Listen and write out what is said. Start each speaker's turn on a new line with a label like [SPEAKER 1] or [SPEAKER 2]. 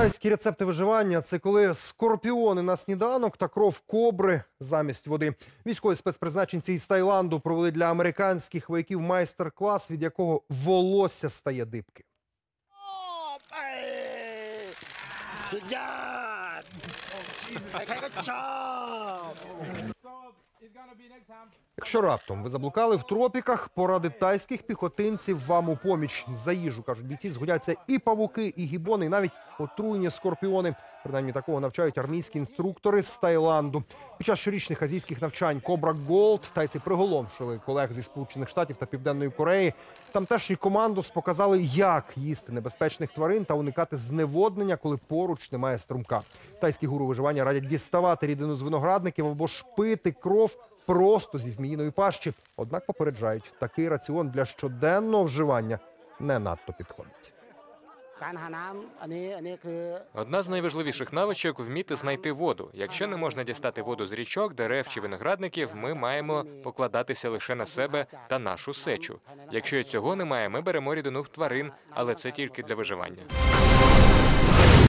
[SPEAKER 1] Тайські рецепти виживання – це коли скорпіони на сніданок та кров кобри замість води. Військові спецпризначенці із Таїланду провели для американських вояків майстер-клас, від якого волосся стає дибки. Якщо раптом ви заблукали в тропіках, поради тайських піхотинців вам у поміч. За їжу, кажуть бійці, згодяться і павуки, і гібони, і навіть отруйні скорпіони. Принаймні такого навчають армійські інструктори з Таїланду. Під час щорічних азійських навчань «Кобра Голд» тайці приголомшили колег зі Сполучених Штатів та Південної Кореї. Тамтешній командос показали, як їсти небезпечних тварин та уникати зневоднення, коли поруч немає струмка. Тайські гуру виживання радять діставати рідину з виноградників або ж пити кров просто зі зміїної пащі. Однак попереджають, такий раціон для щоденного вживання не надто підходить.
[SPEAKER 2] Одна з найважливіших навичок – вміти знайти воду. Якщо не можна дістати воду з річок, дерев чи виноградників, ми маємо покладатися лише на себе та нашу сечу. Якщо і цього немає, ми беремо рідину в тварин, але це тільки для виживання.